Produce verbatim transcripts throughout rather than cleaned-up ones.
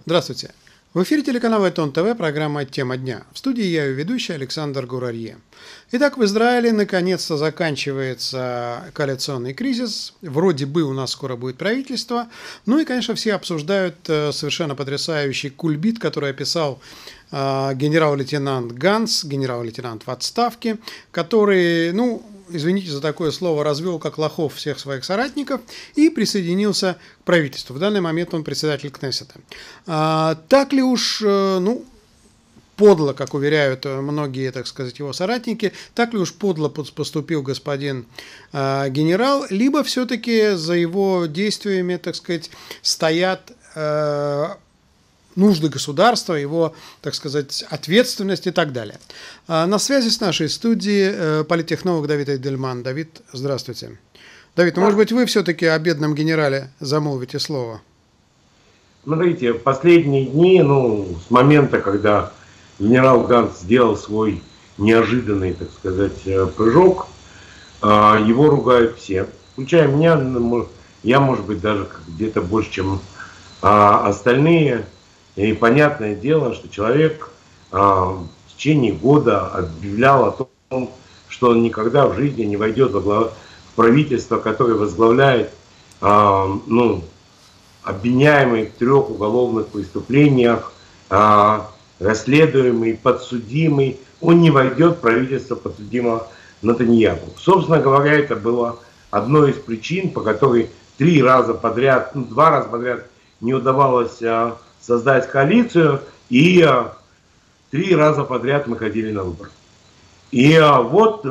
Здравствуйте. В эфире телеканала Айтон ТВ, программа «Тема дня». В студии я ее ведущий Александр Гурарье. Итак, в Израиле наконец-то заканчивается коалиционный кризис. Вроде бы у нас скоро будет правительство. Ну и, конечно, все обсуждают совершенно потрясающий кульбит, который описал генерал-лейтенант Ганц, генерал-лейтенант в отставке, который, ну, извините за такое слово, развел как лохов всех своих соратников и присоединился к правительству. В данный момент он председатель Кнессета. А, так ли уж, ну, подло, как уверяют многие, так сказать, его соратники, так ли уж подло поступил господин а, генерал, либо все-таки за его действиями, так сказать, стоят а, нужды государства, его, так сказать, ответственность и так далее. На связи с нашей студией политтехнолог Давид Эйдельман. Давид, здравствуйте. Давид, ну, может быть, вы все-таки о бедном генерале замолвите слово? Смотрите, в последние дни, ну, с момента, когда генерал Ганц сделал свой неожиданный, так сказать, прыжок, его ругают все, включая меня, я, может быть, даже где-то больше, чем остальные. И понятное дело, что человек а, в течение года объявлял о том, что он никогда в жизни не войдет во глав... в правительство, которое возглавляет а, ну, обвиняемый в трех уголовных преступлениях, а, расследуемый, подсудимый. Он не войдет в правительство подсудимого Нетаньяху. Собственно говоря, это было одной из причин, по которой три раза подряд, ну, два раза подряд не удавалось а, создать коалицию, и а, три раза подряд мы ходили на выборы. И а, вот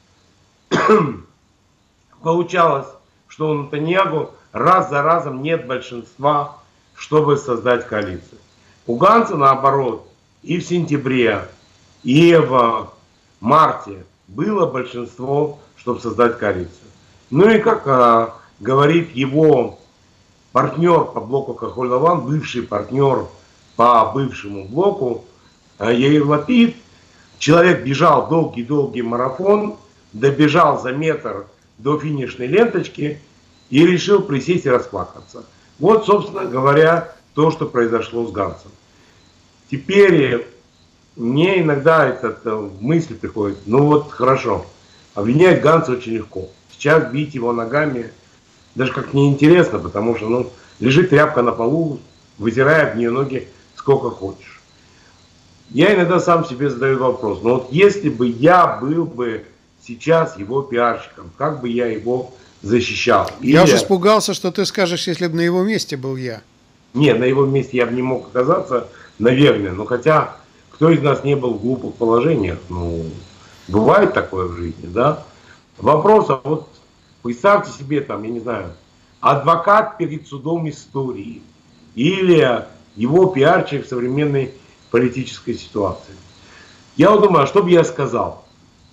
получалось, что у Нетаньяху раз за разом нет большинства, чтобы создать коалицию. У Ганца, наоборот, и в сентябре, и в марте было большинство, чтобы создать коалицию. Ну и как а, говорит его партнер по блоку Кахоль-Лаван, бывший партнер по бывшему блоку, Яир Лапид, человек бежал долгий-долгий марафон, добежал за метр до финишной ленточки и решил присесть и расплакаться. Вот, собственно говоря, то, что произошло с Ганцем. Теперь мне иногда эта мысль приходит, ну вот хорошо, обвинять Ганца очень легко. Сейчас бить его ногами даже как неинтересно, потому что, ну, лежит тряпка на полу, вытирая об нее ноги сколько хочешь. Я иногда сам себе задаю вопрос, ну вот если бы я был бы сейчас его пиарщиком, как бы я его защищал? Или... Я уже испугался, что ты скажешь, если бы на его месте был я. Нет, на его месте я бы не мог оказаться, наверное, но хотя кто из нас не был в глупых положениях, ну, бывает такое в жизни, да? Вопрос, а вот представьте себе, там, я не знаю, адвокат перед судом истории или его пиарщик в современной политической ситуации. Я вот думаю, а что бы я сказал?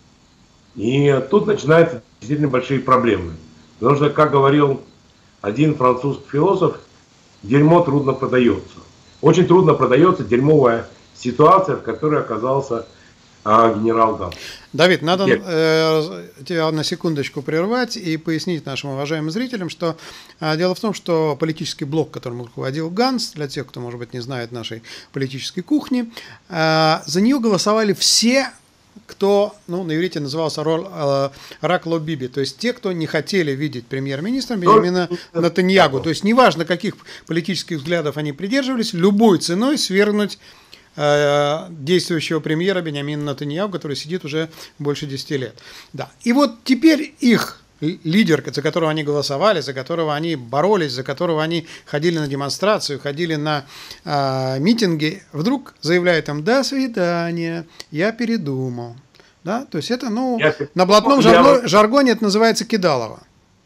И тут начинаются действительно большие проблемы. Потому что, как говорил один французский философ, дерьмо трудно продается. Очень трудно продается дерьмовая ситуация, в которой оказался генерал Ганц. Давид, надо э, тебя на секундочку прервать и пояснить нашим уважаемым зрителям, что э, дело в том, что политический блок, которым руководил Ганц, для тех, кто, может быть, не знает нашей политической кухни, э, за нее голосовали все, кто, ну, на иврите назывался э, Рак Ло Биби, то есть те, кто не хотели видеть премьер-министром Беньямина Нетаньяху. То есть неважно, каких политических взглядов они придерживались, любой ценой свергнуть действующего премьера Беньямина Нетаньяху, который сидит уже больше десяти лет. Да. И вот теперь их лидер, за которого они голосовали, за которого они боролись, за которого они ходили на демонстрацию, ходили на э, митинги, вдруг заявляет им: «До свидания, я передумал». Да? То есть это, ну, я, на блатном жаргоне, я... жаргоне это называется кидалово.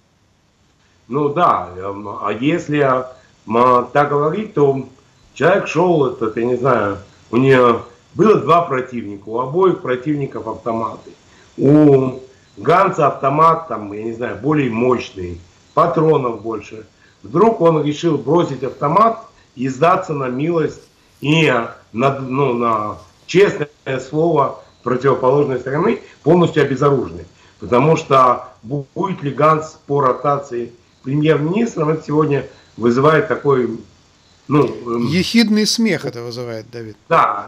Ну да, а если так говорить, то человек шел, этот, я не знаю, у нее было два противника, у обоих противников автоматы. У Ганца автомат, там, я не знаю, более мощный, патронов больше. Вдруг он решил бросить автомат и сдаться на милость и на, ну, на честное слово противоположной стороны, полностью обезоруженный. Потому что будет ли Ганц по ротации премьер-министром, это сегодня вызывает такой, ну, ехидный смех это вызывает, Давид. Да,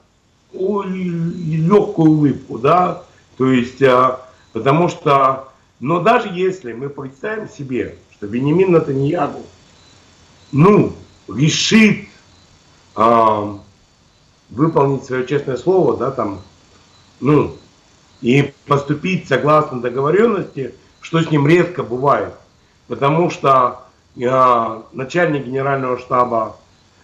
легкую улыбку, да, то есть, потому что, но даже если мы представим себе, что Биньямин Нетаньяху, ну, решит а, выполнить свое честное слово, да, там, ну, и поступить согласно договоренности, что с ним редко бывает, потому что а, начальник генерального штаба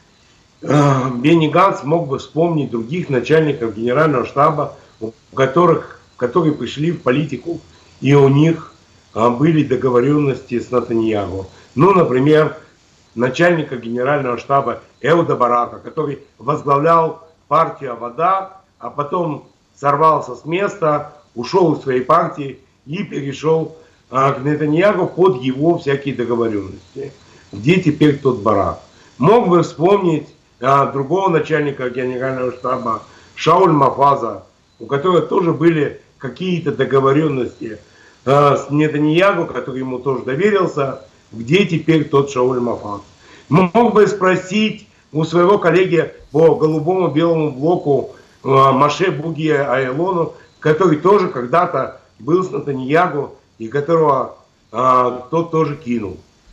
Бенни Ганц мог бы вспомнить других начальников генерального штаба, у которых, которые пришли в политику, и у них а, были договоренности с Нетаньяху. Ну, например, начальника генерального штаба Эуда Барака, который возглавлял партию Авода, а потом сорвался с места, ушел из своей партии и перешел а, к Нетаньяху под его всякие договоренности. Где теперь тот Барак? Мог бы вспомнить а, другого начальника генерального штаба Шауль Мафаза, у которого тоже были какие-то договоренности а, с Нетаньяху, который ему тоже доверился. Где теперь тот Шауль Мафаз? Мог бы спросить у своего коллеги по голубому белому блоку а, Моше Буги Айлону, который тоже когда-то был с Нетаньяху и которого а, тот тоже кинул.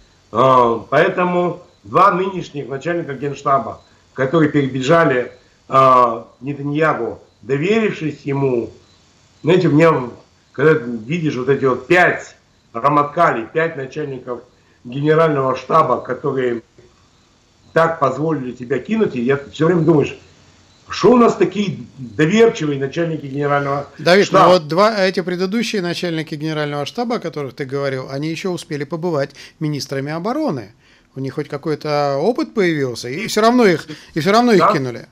А, поэтому два нынешних начальника генштаба, которые перебежали а, Нетаньяху, доверившись ему, знаете, у меня, когда видишь вот эти вот пять раматкалей, пять начальников генерального штаба, которые так позволили тебя кинуть, и я все время думаешь, что у нас такие доверчивые начальники генерального Давид, штаба? ну вот два, эти предыдущие начальники генерального штаба, о которых ты говорил, они еще успели побывать министрами обороны. У них хоть какой-то опыт появился, и все равно их, и все равно их Ганс, кинули.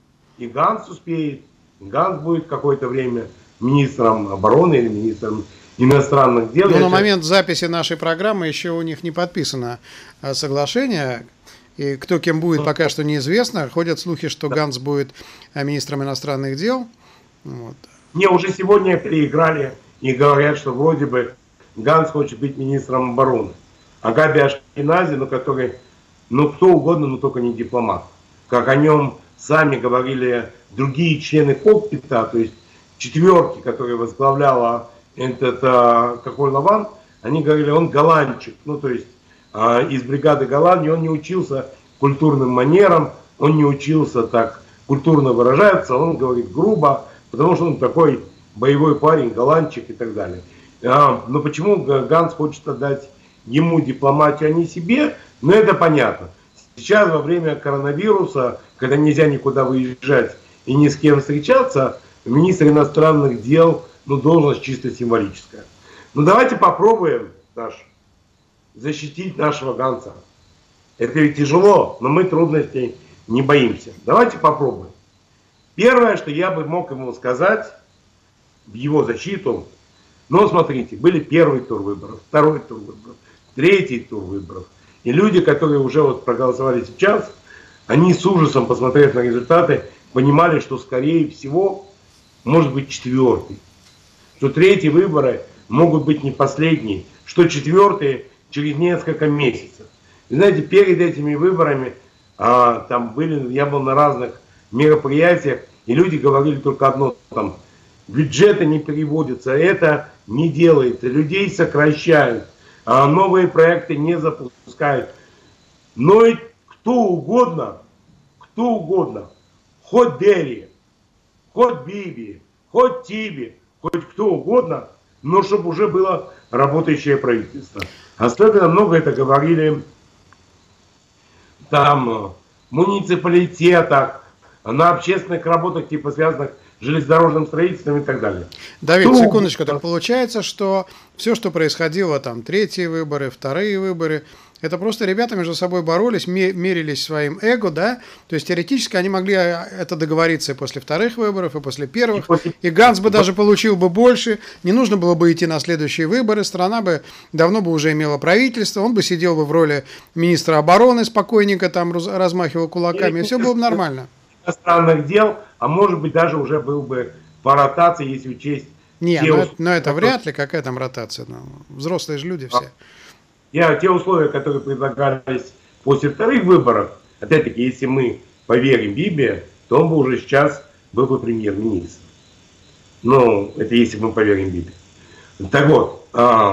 И Ганс успеет. Ганс будет какое-то время министром обороны или министром иностранных дел. Но на момент записи нашей программы еще у них не подписано соглашение. И кто кем будет, пока что неизвестно. Ходят слухи, что Ганс будет министром иностранных дел. Вот. Не, уже сегодня переиграли и говорят, что вроде бы Ганс хочет быть министром обороны. А Габи Ашкенази, ну, который, ну, кто угодно, но только не дипломат. Как о нем сами говорили другие члены кокпита, то есть четверки, которые возглавляла этот а, Кахоль Лаван, они говорили, он голландчик, ну, то есть а, из бригады Голландии, он не учился культурным манерам, он не учился так культурно выражаться, он говорит грубо, потому что он такой боевой парень, голландчик и так далее. А, но почему Ганс хочет отдать ему дипломатию, а не себе, ну это понятно. Сейчас во время коронавируса, когда нельзя никуда выезжать и ни с кем встречаться, министр иностранных дел, ну, должность чисто символическая. Ну давайте попробуем, Саш, защитить нашего Ганса. Это ведь тяжело, но мы трудностей не боимся. Давайте попробуем. Первое, что я бы мог ему сказать в его защиту, ну, смотрите, были первый тур выборов, второй тур выборов, третий тур выборов. И люди, которые уже вот проголосовали сейчас, они с ужасом, посмотрев на результаты, понимали, что, скорее всего, может быть четвертый. Что третьи выборы могут быть не последние, что четвертые через несколько месяцев. И знаете, перед этими выборами а, там были, я был на разных мероприятиях, и люди говорили только одно, там, бюджеты не переводятся, это не делается, людей сокращают, а новые проекты не запускают. Но и кто угодно, кто угодно, хоть Дерри, хоть Биби, хоть Тиби, хоть кто угодно, но чтобы уже было работающее правительство. Особенно много это говорили там в муниципалитетах, на общественных работах, типа связанных с железнодорожным строительством и так далее. Давид, Кто секундочку, угодно. так получается, что все, что происходило, там, третьи выборы, вторые выборы, это просто ребята между собой боролись, мерились своим эго, да? То есть теоретически они могли это договориться и после вторых выборов, и после первых. И после- И Ганс бы даже получил бы больше, не нужно было бы идти на следующие выборы, страна бы давно бы уже имела правительство, он бы сидел бы в роли министра обороны, спокойненько там раз- размахивал кулаками, и все было бы нормально. Иностранных дел, а может быть даже уже был бы по ротации, если учесть Не, те ну, условия, это, но это которые- вряд ли, какая там ротация, ну, взрослые же люди все. Я, те условия, которые предлагались после вторых выборов, опять-таки, если мы поверим Библии, то он бы уже сейчас был бы премьер-министром. Ну, это если мы поверим Библии. Так вот,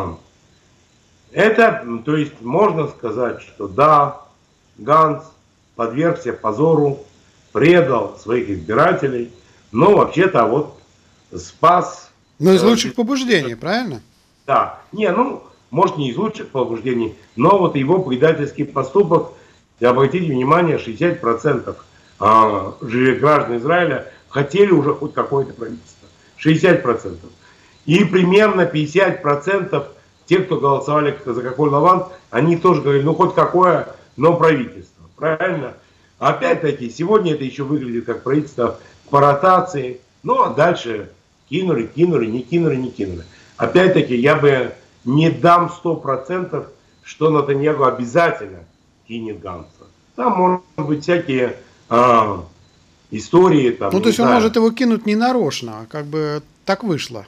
это, то есть, можно сказать, что да, Ганс подвергся позору, предал своих избирателей, но вообще-то вот спас... Но из лучших побуждений, правильно? Да. Не, ну, может, не из лучших побуждений, но вот его предательский поступок, обратите внимание, шестьдесят процентов граждан Израиля хотели уже хоть какое-то правительство. шестьдесят процентов. И примерно пятьдесят процентов те, кто голосовали за Кахоль-Лаван, они тоже говорили, ну хоть какое, но правительство. Правильно? Опять-таки, сегодня это еще выглядит как правительство по ротации. Ну а дальше кинули, кинули, не кинули, не кинули. Опять-таки, я бы не дам сто процентов, что Нетаньяху обязательно кинет Ганса. Там может быть всякие а, истории. Там, ну, то есть он знаю. может его кинуть не нарочно, а как бы так вышло.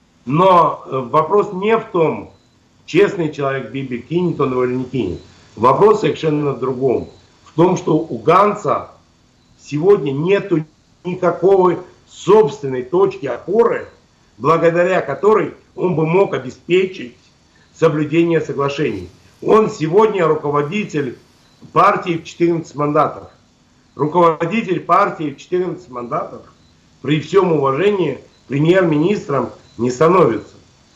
Но вопрос не в том, честный человек Биби, кинет он его или не кинет. Вопрос совершенно в другом. В том, что у Ганса сегодня нету никакой собственной точки опоры, благодаря которой он бы мог обеспечить соблюдение соглашений. Он сегодня руководитель партии в четырнадцать мандатов. Руководитель партии в четырнадцать мандатов при всем уважении премьер-министром не становится.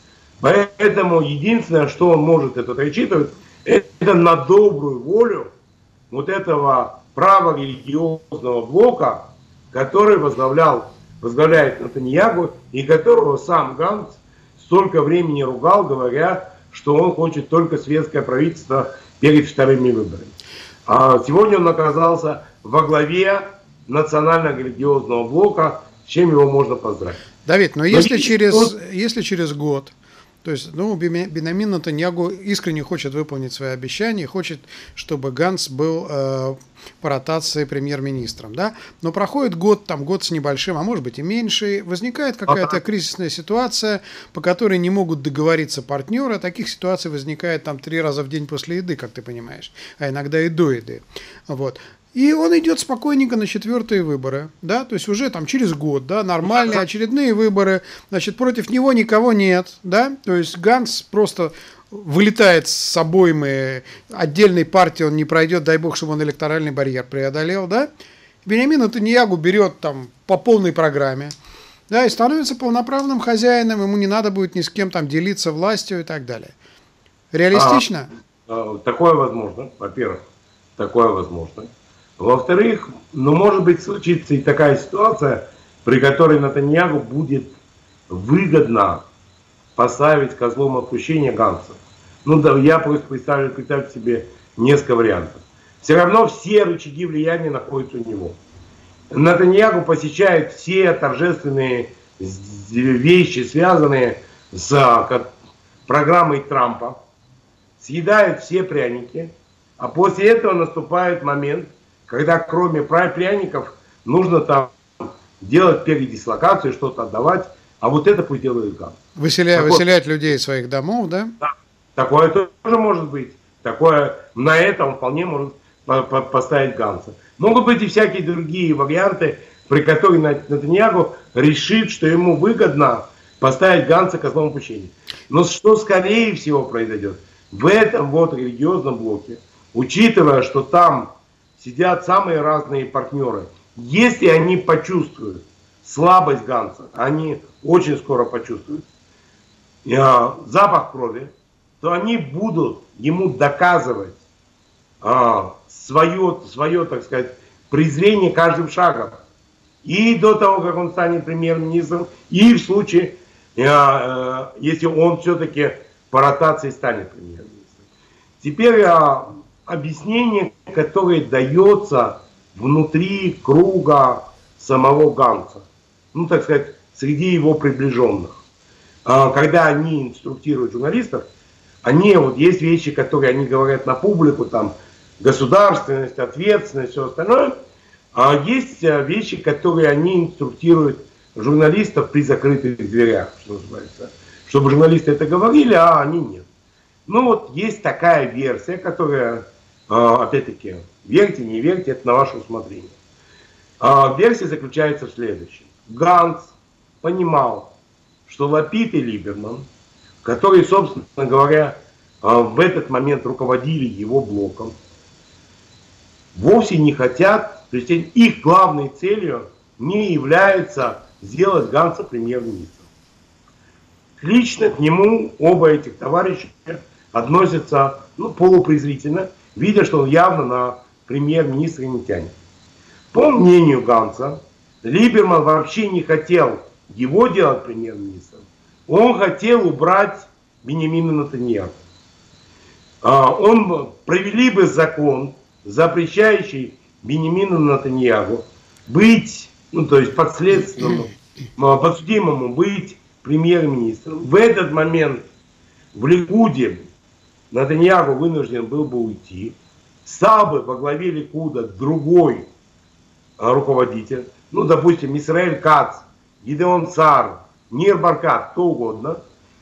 Поэтому единственное, что он может это рассчитывать, это на добрую волю вот этого праворелигиозного блока, который возглавлял, возглавляет Нетаньяху и которого сам Ганс столько времени ругал, говоря, что он хочет только светское правительство перед вторыми выборами. А сегодня он оказался во главе национально-религиозного блока, с чем его можно поздравить. Давид, но если, но через, он... если через год, то есть, ну, Биньямин Нетаньяху искренне хочет выполнить свои обещания, хочет, чтобы Ганс был э, по ротации премьер-министром, да, но проходит год, там, год с небольшим, а может быть и меньше, возникает какая-то кризисная ситуация, по которой не могут договориться партнеры, таких ситуаций возникает там три раза в день после еды, как ты понимаешь, а иногда и до еды, вот. И он идет спокойненько на четвертые выборы, да, то есть уже там через год, да, нормальные очередные выборы, значит, против него никого нет, да, то есть Ганс просто вылетает с обоймы отдельной партии, он не пройдет, дай бог, чтобы он электоральный барьер преодолел, да, Биньямин Нетаньяху берет там по полной программе, да, и становится полноправным хозяином, ему не надо будет ни с кем там делиться властью и так далее. Реалистично? А, такое возможно, во-первых, такое возможно. Во-вторых, ну, может быть, случится и такая ситуация, при которой Нетаньяху будет выгодно поставить козлом отпущения Ганса. Ну, да, я просто представлю, представьте себе несколько вариантов. Все равно все рычаги влияния находятся у него. Нетаньяху посещает все торжественные вещи, связанные с программой Трампа, съедает все пряники, а после этого наступает момент, когда кроме пряников нужно там делать передислокацию, что-то отдавать, а вот это пусть делает Ганс. Выселя... Так выселять вот, людей из своих домов, да? Да, такое тоже может быть. Такое, на это он вполне может поставить Ганса. Могут быть и всякие другие варианты, при которых Нетаньяху решит, что ему выгодно поставить Ганса козлом отпущения. Но что скорее всего произойдет в этом вот религиозном блоке, учитывая, что там сидят самые разные партнеры. Если они почувствуют слабость Ганса, они очень скоро почувствуют э, запах крови, то они будут ему доказывать э, свое, свое, так сказать, презрение каждым шагом. И до того, как он станет премьер-министром, и в случае, э, э, если он все-таки по ротации станет премьер-министром. Теперь э, объяснение, которое дается внутри круга самого Ганса, ну, так сказать, среди его приближенных. Когда они инструктируют журналистов, они, вот есть вещи, которые они говорят на публику, там, государственность, ответственность, все остальное, а есть вещи, которые они инструктируют журналистов при закрытых дверях, что называется, чтобы журналисты это говорили, а они нет. Ну, вот есть такая версия, которая, опять-таки, Верьте, не верьте, это на ваше усмотрение. А версия заключается в следующем. Ганц понимал, что Лапид и Либерман, которые, собственно говоря, в этот момент руководили его блоком, вовсе не хотят, то есть их главной целью не является сделать Ганца премьер-министром. Лично к нему оба этих товарища относятся ну, полупрезрительно, видя, что он явно на премьер-министра не тянет. По мнению Ганца, Либерман вообще не хотел его делать премьер-министром. Он хотел убрать Биньямина Нетаньяху. Он провели бы закон, запрещающий Биньямину Нетаньяху быть, ну то есть подследственному, подсудимому быть премьер-министром. В этот момент в Ликуде Нетаньяху вынужден был бы уйти. Стал бы во главе Ликуда другой руководитель, ну допустим Исраэль Кац, Гидеон Саар, Нир Баркат, кто угодно.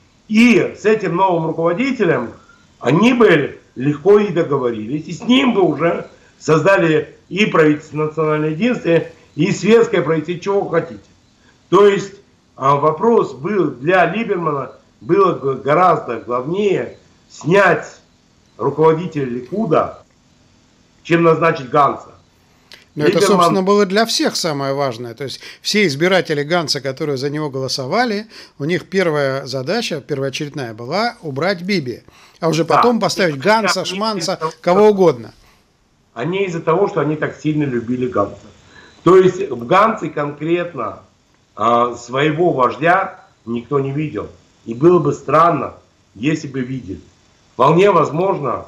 И с этим новым руководителем они бы легко и договорились, и с ним бы уже создали и правительство национальное единство, и светское правительство, чего хотите. То есть вопрос был для Либермана было гораздо главнее снять руководителя Ликуда, чем назначить Ганца. Но Либерман... это, собственно, было для всех самое важное. То есть все избиратели Ганца, которые за него голосовали, у них первая задача, первоочередная была убрать Биби. А уже да. потом поставить Ганца, Шманца, кого угодно. А не из-за того, что они так сильно любили Ганца. То есть в Ганце конкретно э, своего вождя никто не видел. И было бы странно, если бы видели. Вполне возможно,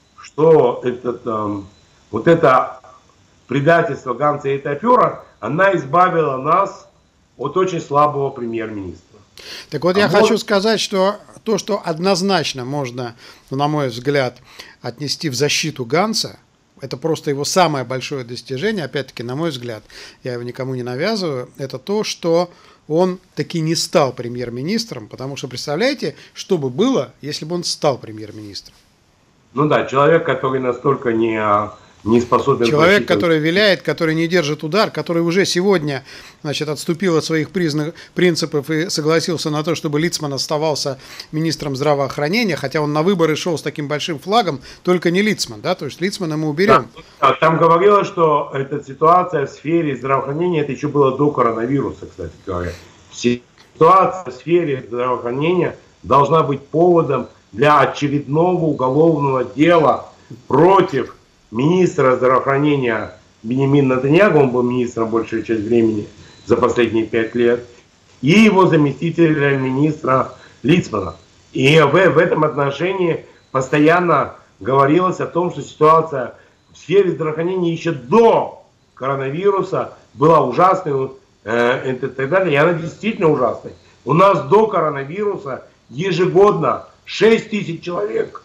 что этот, э, вот это предательство Ганца и эта афера, она избавила нас от очень слабого премьер-министра. Так вот, а я может... хочу сказать, что то, что однозначно можно, на мой взгляд, отнести в защиту Ганца, это просто его самое большое достижение, опять-таки, на мой взгляд, я его никому не навязываю, это то, что он таки не стал премьер-министром, потому что, представляете, что бы было, если бы он стал премьер-министром? Ну да, человек, который настолько не... не способен Человек, который виляет, который не держит удар, который уже сегодня, значит, отступил от своих признак, принципов и согласился на то, чтобы Лицман оставался министром здравоохранения, хотя он на выборы шел с таким большим флагом, только не Лицман, да, то есть Лицмана мы уберем. Да, там говорилось, что эта ситуация в сфере здравоохранения, это еще было до коронавируса, кстати говоря. Ситуация в сфере здравоохранения должна быть поводом для очередного уголовного дела против министра здравоохранения Биньямина Нетаньяху, он был министром большую часть времени за последние пять лет, и его заместителя министра Лицмана. И в, в этом отношении постоянно говорилось о том, что ситуация в сфере здравоохранения еще до коронавируса была ужасной, э, и так далее, и она действительно ужасной. У нас до коронавируса ежегодно шесть тысяч человек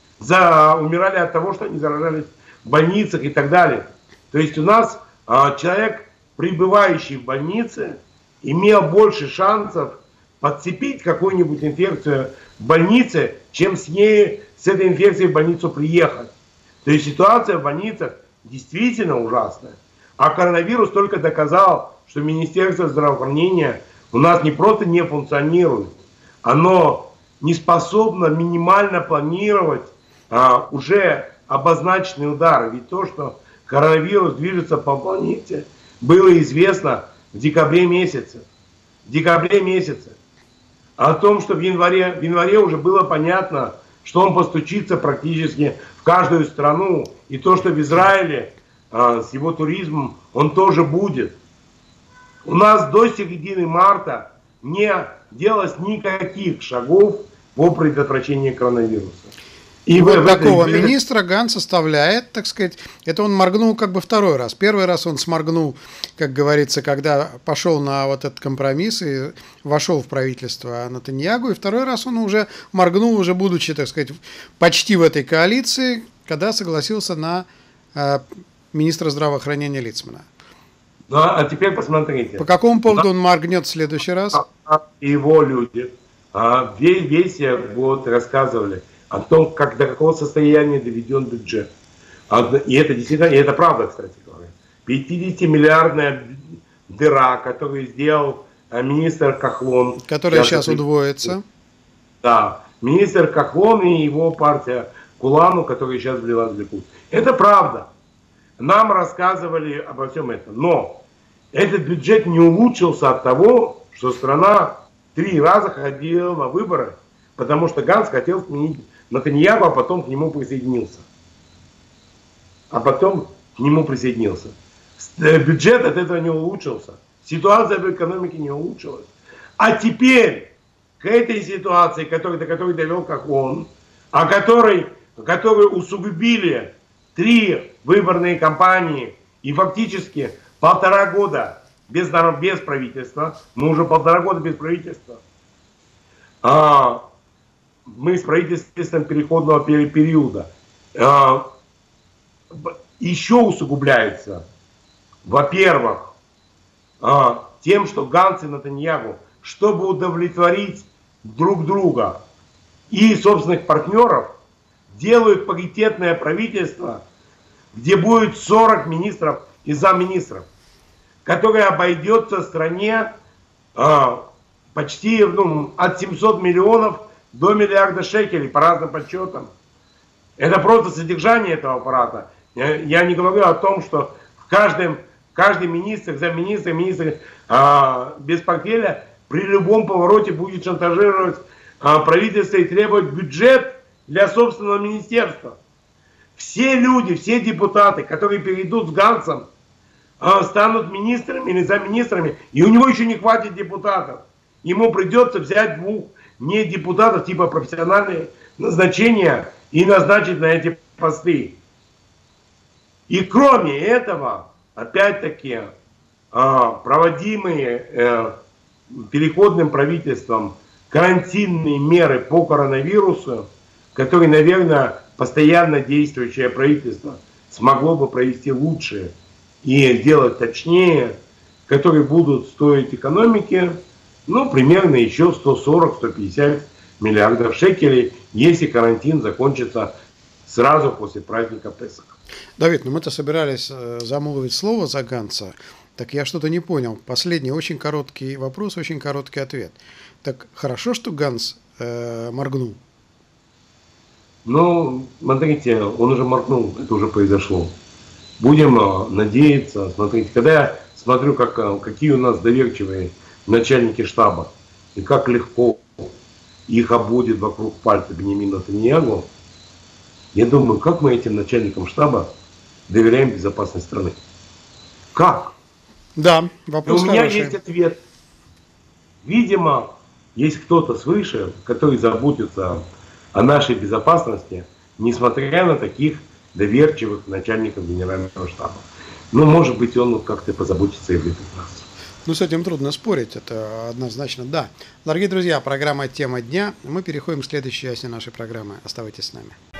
за, умирали от того, что они заражались в больницах и так далее. То есть у нас а, человек, пребывающий в больнице, имел больше шансов подцепить какую-нибудь инфекцию в больнице, чем с ней, с этой инфекцией в больницу приехать. То есть ситуация в больницах действительно ужасная. А коронавирус только доказал, что Министерство здравоохранения у нас не просто не функционирует, оно не способно минимально планировать а, уже обозначенные удары. Ведь то, что коронавирус движется по планете, было известно в декабре месяце. В декабре месяце. О том, что в январе, в январе уже было понятно, что он постучится практически в каждую страну. И то, что в Израиле а, с его туризмом он тоже будет. У нас до середины марта не делалось никаких шагов по предотвращению коронавируса. И вот в, такого в этой... министра Ганц составляет, так сказать, это он моргнул как бы второй раз. Первый раз он сморгнул, как говорится, когда пошел на вот этот компромисс и вошел в правительство Нетаньяху, и второй раз он уже моргнул, уже будучи, так сказать, почти в этой коалиции, когда согласился на э, министра здравоохранения Лицмана. Ну, а теперь посмотрите. По какому поводу он моргнет в следующий раз? Его люди весь, весь год рассказывали о том, как, до какого состояния доведен бюджет. И это действительно, и это правда, кстати говоря. пятидесятимиллиардная дыра, которую сделал министр Кахлон. Которая сейчас, сейчас удвоится. Да, министр Кахлон и его партия Кулану, которая сейчас влилась в Ликуд. Это правда. Нам рассказывали обо всем этом. Но этот бюджет не улучшился от того, что страна три раза ходила на выборы, потому что Ганс хотел сменить Нетаньяху, а потом к нему присоединился. А потом к нему присоединился. Бюджет от этого не улучшился. Ситуация в экономике не улучшилась. А теперь к этой ситуации, который, до которой довел Кахлон, о которой, которой усугубили три выборные кампании и фактически полтора года без, без правительства, мы уже полтора года без правительства, а, мы с правительством переходного периода, а, еще усугубляется, во-первых, а, тем, что Ганс и Нетаньяху, чтобы удовлетворить друг друга и собственных партнеров, делают паритетное правительство, где будет сорок министров и замминистров, которое обойдется стране а, почти ну, от семисот миллионов до миллиарда шекелей по разным подсчетам. Это просто содержание этого аппарата. Я, я не говорю о том, что в каждом, каждый министр, замминистр, министр а, без портфеля при любом повороте будет шантажировать а, правительство и требовать бюджет для собственного министерства. Все люди, все депутаты, которые перейдут с Гансом, а, станут министрами или замминистрами, и у него еще не хватит депутатов. Ему придется взять двух не депутатов, типа профессиональные назначения, и назначить на эти посты. И кроме этого, опять-таки, а, проводимые э, переходным правительством карантинные меры по коронавирусу, которые, наверное, постоянно действующее правительство смогло бы провести лучше и сделать точнее, которые будут стоить экономике, ну, примерно еще сто сорок — сто пятьдесят миллиардов шекелей, если карантин закончится сразу после праздника Песах. Давид, ну мы-то собирались замолвить слово за Ганса, так я что-то не понял. Последний очень короткий вопрос, очень короткий ответ. Так хорошо, что Ганс э, моргнул? Ну, смотрите, он уже моргнул, это уже произошло. Будем надеяться, смотрите, когда я смотрю, как, какие у нас доверчивые начальники штаба, и как легко их обводит вокруг пальца Биньямин Нетаньяху, я думаю, как мы этим начальникам штаба доверяем безопасность страны? Как? Да, вопрос и у меня хороший. есть ответ. Видимо, есть кто-то свыше, который заботится о нашей безопасности, несмотря на таких доверчивых начальников генерального штаба. Ну, может быть, он как-то позаботится и выйдет нас. Ну, с этим трудно спорить, это однозначно да. Дорогие друзья, программа «Тема дня». Мы переходим к следующей части нашей программы. Оставайтесь с нами.